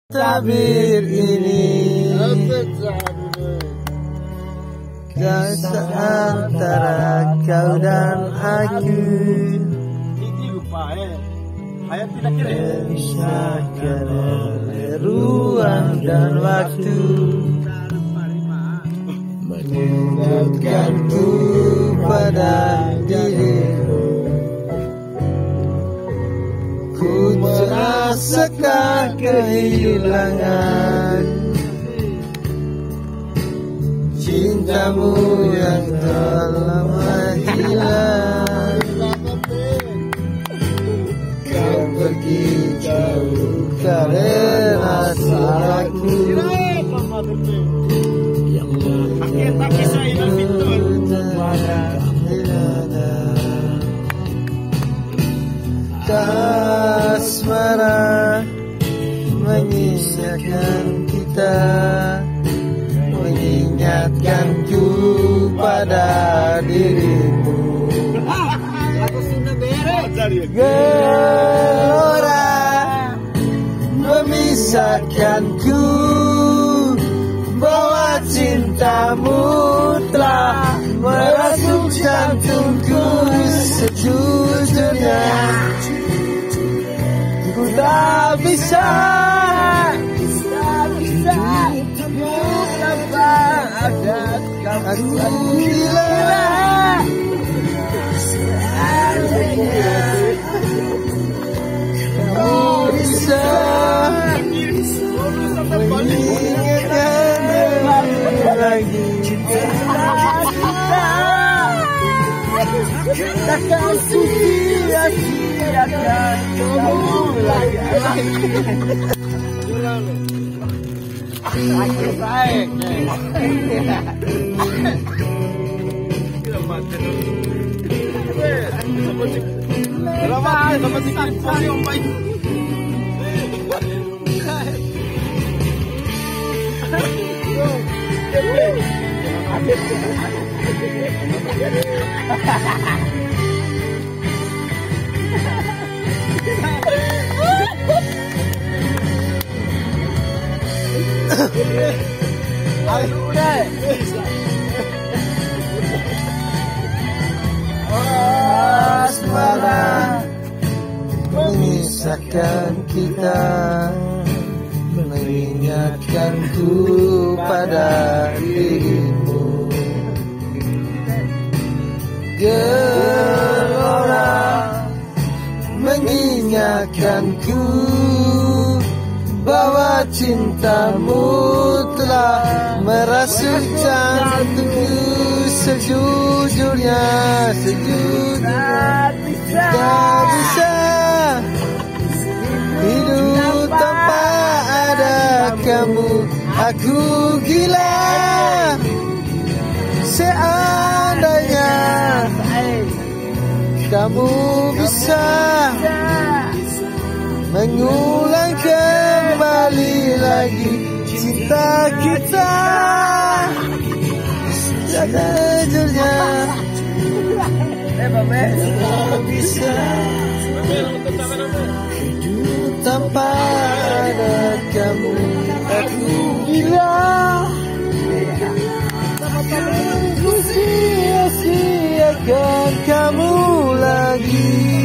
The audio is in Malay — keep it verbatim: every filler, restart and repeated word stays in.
Tabir ini jasa antara kau dan aku, memisahkan oleh ruang dan waktu, mengingatkanku pada dirimu. Ku terasakan kehilangan cintamu yang telah menghilang. Kau pergi jauh karena salahku yang asmara menyisakan kita, mengingatkanku pada dirimu. Gelora memisahkanku, bahwa cintamu telah merasuk jantungku sejujurnya. Ku tak bisa hidup tanpa ada kamu. Bila seandainya kamu bisa mengingatkan lagi, takkan ku sia-siakan kamu lagi. Baik, selamat, selamat tinggal, yang baik. Asmara memisahkan kita, mengingatkanku pada dirimu. Gelora mengingatkanku bahwa cintamu telah merasuk jantungku sejujurnya, sejujurnya. Tak bisa hidup tanpa ada kamu. Aku gila seandainya kamu bisa mengulang kembali lagi cinta kita. Sejujurnya tak bisa hidup tanpa ada kamu. Aku gila, aku sia-siakan kamu lagi.